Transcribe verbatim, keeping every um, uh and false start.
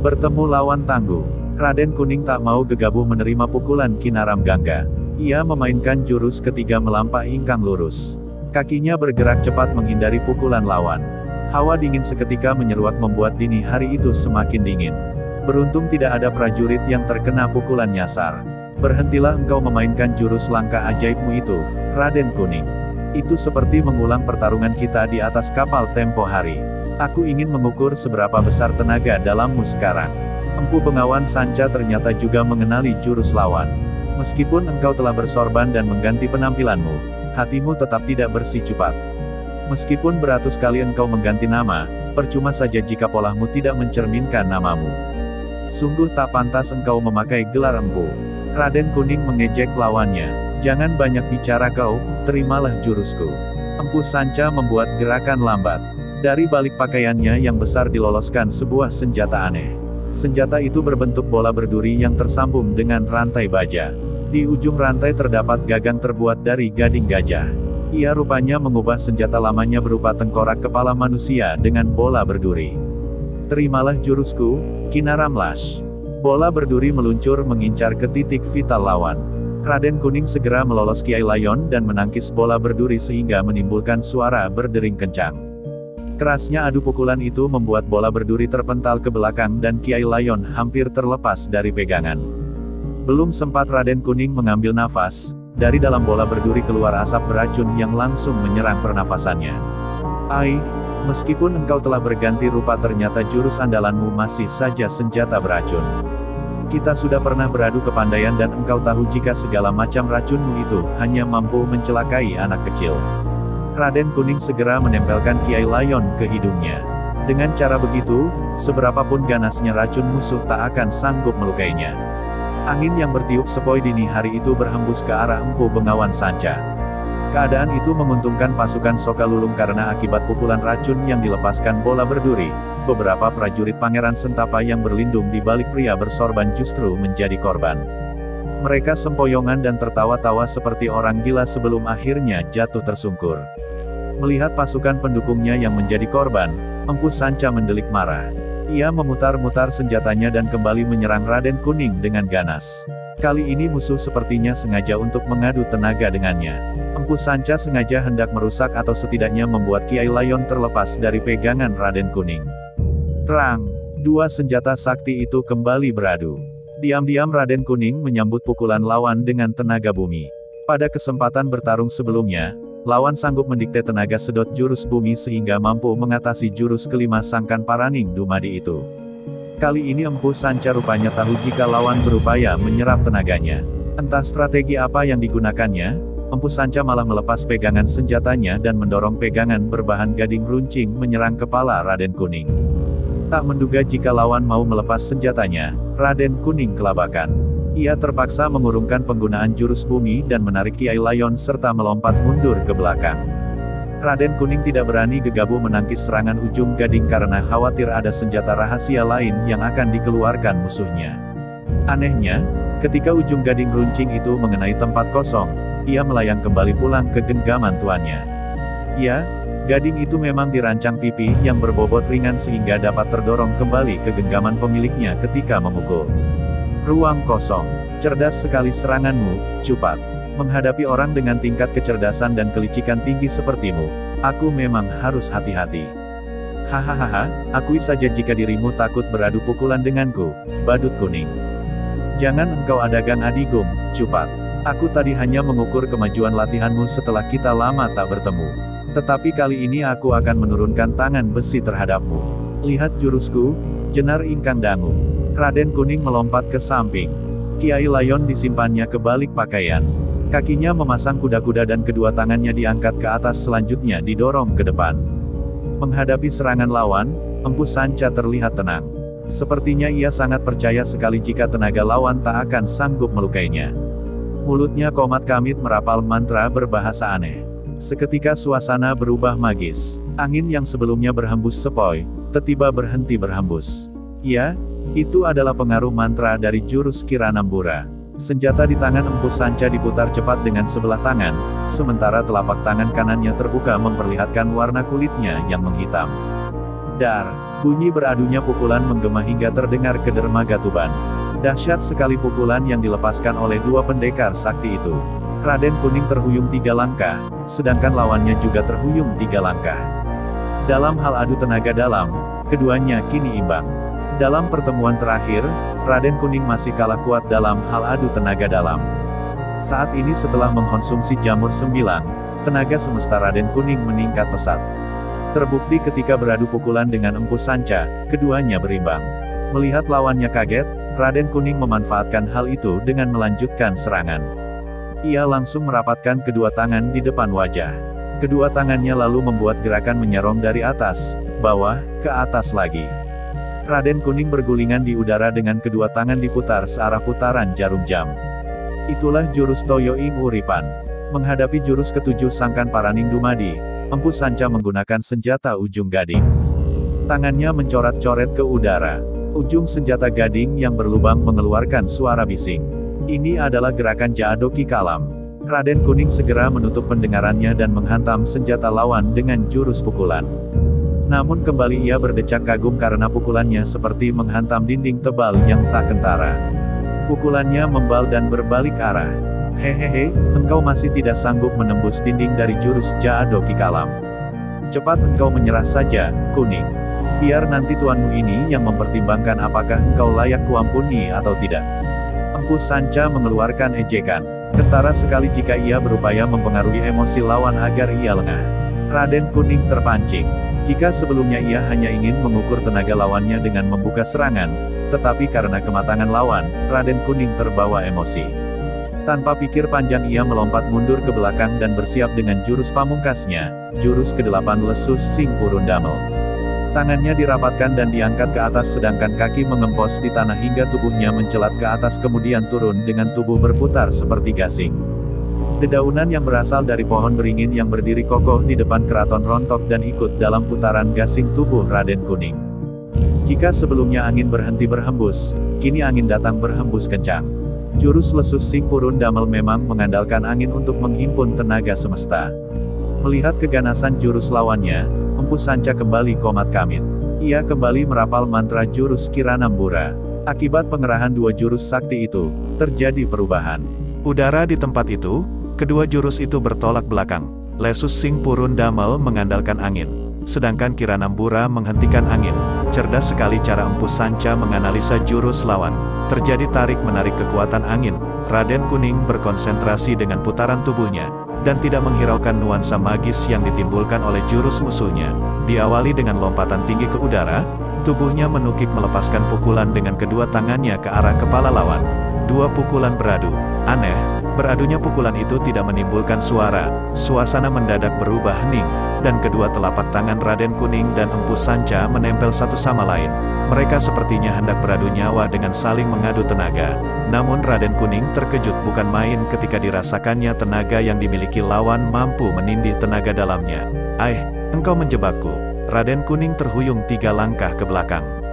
Bertemu lawan tangguh. Raden Kuning tak mau gegabah menerima pukulan Kinaram Gangga. Ia memainkan jurus ketiga melampah ingkang lurus. Kakinya bergerak cepat menghindari pukulan lawan. Hawa dingin seketika menyeruak membuat dini hari itu semakin dingin. Beruntung tidak ada prajurit yang terkena pukulan nyasar. Berhentilah engkau memainkan jurus langkah ajaibmu itu, Raden Kuning. Itu seperti mengulang pertarungan kita di atas kapal tempo hari. Aku ingin mengukur seberapa besar tenaga dalammu sekarang. Empu Bengawan Sanca ternyata juga mengenali jurus lawan. Meskipun engkau telah bersorban dan mengganti penampilanmu, hatimu tetap tidak bersih cupat. Meskipun beratus kali engkau mengganti nama, percuma saja jika polahmu tidak mencerminkan namamu. Sungguh tak pantas engkau memakai gelar empu. Raden Kuning mengejek lawannya. Jangan banyak bicara kau, terimalah jurusku. Empu Sanca membuat gerakan lambat. Dari balik pakaiannya yang besar diloloskan sebuah senjata aneh. Senjata itu berbentuk bola berduri yang tersambung dengan rantai baja. Di ujung rantai terdapat gagang terbuat dari gading gajah. Ia rupanya mengubah senjata lamanya berupa tengkorak kepala manusia dengan bola berduri. Terimalah jurusku, Kinaram Lash. Bola berduri meluncur mengincar ke titik vital lawan. Raden Kuning segera melolos Kiai Layon dan menangkis bola berduri sehingga menimbulkan suara berdering kencang. Kerasnya adu pukulan itu membuat bola berduri terpental ke belakang dan Kiai Layon hampir terlepas dari pegangan. Belum sempat Raden Kuning mengambil nafas, dari dalam bola berduri keluar asap beracun yang langsung menyerang pernafasannya. Ai, meskipun engkau telah berganti rupa ternyata jurus andalanmu masih saja senjata beracun. Kita sudah pernah beradu kepandaian dan engkau tahu jika segala macam racunmu itu hanya mampu mencelakai anak kecil. Raden Kuning segera menempelkan Kiai Layon ke hidungnya. Dengan cara begitu, seberapapun ganasnya racun musuh tak akan sanggup melukainya. Angin yang bertiup sepoi dini hari itu berhembus ke arah Empu Bengawan Sanca. Keadaan itu menguntungkan pasukan Sokalulung karena akibat pukulan racun yang dilepaskan bola berduri, beberapa prajurit Pangeran Sentapa yang berlindung di balik pria bersorban justru menjadi korban. Mereka sempoyongan dan tertawa-tawa seperti orang gila sebelum akhirnya jatuh tersungkur. Melihat pasukan pendukungnya yang menjadi korban, Empu Sanca mendelik marah. Ia memutar-mutar senjatanya dan kembali menyerang Raden Kuning dengan ganas. Kali ini musuh sepertinya sengaja untuk mengadu tenaga dengannya. Empu Sanca sengaja hendak merusak atau setidaknya membuat Kiai Layon terlepas dari pegangan Raden Kuning. Terang, dua senjata sakti itu kembali beradu. Diam-diam Raden Kuning menyambut pukulan lawan dengan tenaga bumi. Pada kesempatan bertarung sebelumnya, lawan sanggup mendikte tenaga sedot jurus bumi sehingga mampu mengatasi jurus kelima Sangkan Paraning Dumadi itu. Kali ini Empu Sanca rupanya tahu jika lawan berupaya menyerap tenaganya. Entah strategi apa yang digunakannya, Empu Sanca malah melepas pegangan senjatanya dan mendorong pegangan berbahan gading runcing menyerang kepala Raden Kuning. Tak menduga jika lawan mau melepas senjatanya, Raden Kuning kelabakan. Ia terpaksa mengurungkan penggunaan jurus bumi dan menarik Kiai Layon serta melompat mundur ke belakang. Raden Kuning tidak berani gegabah menangkis serangan ujung gading karena khawatir ada senjata rahasia lain yang akan dikeluarkan musuhnya. Anehnya, ketika ujung gading runcing itu mengenai tempat kosong, ia melayang kembali pulang ke genggaman tuannya. Ya, gading itu memang dirancang pipi yang berbobot ringan sehingga dapat terdorong kembali ke genggaman pemiliknya ketika memukul. Ruang kosong. Cerdas sekali seranganmu, Cupat. Menghadapi orang dengan tingkat kecerdasan dan kelicikan tinggi sepertimu, aku memang harus hati-hati. Hahaha, akui saja jika dirimu takut beradu pukulan denganku, Badut Kuning. Jangan engkau adagang adigung, Cupat. Aku tadi hanya mengukur kemajuan latihanmu setelah kita lama tak bertemu. Tetapi kali ini aku akan menurunkan tangan besi terhadapmu. Lihat jurusku, Jenar Ingkang Dangu. Raden Kuning melompat ke samping. Kiai Layon disimpannya ke balik pakaian. Kakinya memasang kuda-kuda dan kedua tangannya diangkat ke atas selanjutnya didorong ke depan. Menghadapi serangan lawan, Empu Sanca terlihat tenang. Sepertinya ia sangat percaya sekali jika tenaga lawan tak akan sanggup melukainya. Mulutnya komat kamit merapal mantra berbahasa aneh. Seketika suasana berubah magis. Angin yang sebelumnya berhembus sepoi, tiba-tiba berhenti berhembus. Ya, itu adalah pengaruh mantra dari jurus Kiranambura. Senjata di tangan Empu Sanca diputar cepat dengan sebelah tangan, sementara telapak tangan kanannya terbuka memperlihatkan warna kulitnya yang menghitam. Dar! Bunyi beradunya pukulan menggema hingga terdengar ke dermaga Tuban. Dahsyat sekali pukulan yang dilepaskan oleh dua pendekar sakti itu. Raden Kuning terhuyung tiga langkah, sedangkan lawannya juga terhuyung tiga langkah. Dalam hal adu tenaga dalam, keduanya kini imbang. Dalam pertemuan terakhir, Raden Kuning masih kalah kuat dalam hal adu tenaga dalam. Saat ini setelah mengkonsumsi jamur sembilan, tenaga semesta Raden Kuning meningkat pesat. Terbukti ketika beradu pukulan dengan Empu Sanca, keduanya berimbang. Melihat lawannya kaget, Raden Kuning memanfaatkan hal itu dengan melanjutkan serangan. Ia langsung merapatkan kedua tangan di depan wajah. Kedua tangannya lalu membuat gerakan menyerong dari atas, bawah, ke atas lagi. Raden Kuning bergulingan di udara dengan kedua tangan diputar searah putaran jarum jam. Itulah jurus Toyo Ing Uripan. Menghadapi jurus ketujuh Sangkan Paraning Dumadi, Empu Sanca menggunakan senjata ujung gading. Tangannya mencoret-coret ke udara. Ujung senjata gading yang berlubang mengeluarkan suara bising. Ini adalah gerakan Jaadoki Kalam. Raden Kuning segera menutup pendengarannya dan menghantam senjata lawan dengan jurus pukulan. Namun kembali ia berdecak kagum karena pukulannya seperti menghantam dinding tebal yang tak kentara. Pukulannya membal dan berbalik arah. Hehehe, engkau masih tidak sanggup menembus dinding dari jurus Jaadoki Kalam. Cepat engkau menyerah saja, Kuning. Biar nanti tuanmu ini yang mempertimbangkan apakah engkau layak kuampuni atau tidak. Empu Sanca mengeluarkan ejekan. Kentara sekali jika ia berupaya mempengaruhi emosi lawan agar ia lengah. Raden Kuning terpancing. Jika sebelumnya ia hanya ingin mengukur tenaga lawannya dengan membuka serangan, tetapi karena kematangan lawan, Raden Kuning terbawa emosi. Tanpa pikir panjang ia melompat mundur ke belakang dan bersiap dengan jurus pamungkasnya, jurus kedelapan Lesus Sing Purun Damel. Tangannya dirapatkan dan diangkat ke atas sedangkan kaki mengempos di tanah hingga tubuhnya mencelat ke atas kemudian turun dengan tubuh berputar seperti gasing. Dedaunan yang berasal dari pohon beringin yang berdiri kokoh di depan keraton rontok dan ikut dalam putaran gasing tubuh Raden Kuning. Jika sebelumnya angin berhenti berhembus, kini angin datang berhembus kencang. Jurus Lesus Sing Purun Damel memang mengandalkan angin untuk menghimpun tenaga semesta. Melihat keganasan jurus lawannya, Empu Sanca kembali komat kamit. Ia kembali merapal mantra jurus Kiranambura. Akibat pengerahan dua jurus sakti itu, terjadi perubahan. Udara di tempat itu, kedua jurus itu bertolak belakang. Lesus Sing Purun Damel mengandalkan angin, sedangkan Kiranambura menghentikan angin. Cerdas sekali cara Empu Sanca menganalisa jurus lawan. Terjadi tarik-menarik kekuatan angin. Raden Kuning berkonsentrasi dengan putaran tubuhnya, dan tidak menghiraukan nuansa magis yang ditimbulkan oleh jurus musuhnya. Diawali dengan lompatan tinggi ke udara, tubuhnya menukik melepaskan pukulan dengan kedua tangannya ke arah kepala lawan. Dua pukulan beradu. Aneh, beradunya pukulan itu tidak menimbulkan suara. Suasana mendadak berubah hening, dan kedua telapak tangan Raden Kuning dan Empu Sanca menempel satu sama lain. Mereka sepertinya hendak beradu nyawa dengan saling mengadu tenaga. Namun Raden Kuning terkejut bukan main ketika dirasakannya tenaga yang dimiliki lawan mampu menindih tenaga dalamnya. "Aih, engkau menjebakku." Raden Kuning terhuyung tiga langkah ke belakang.